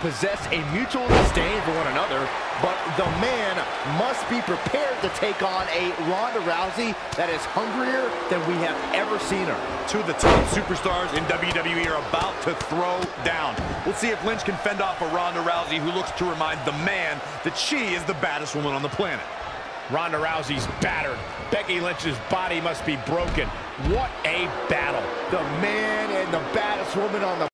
possess a mutual disdain for one another, but the man must be prepared to take on a Ronda Rousey that is hungrier than we have ever seen her. Two of the top superstars in WWE are about to throw down. We'll see if Lynch can fend off a Ronda Rousey who looks to remind the man that she is the baddest woman on the planet. Ronda Rousey's battered. Becky Lynch's body must be broken. What a battle. The man and the baddest woman on the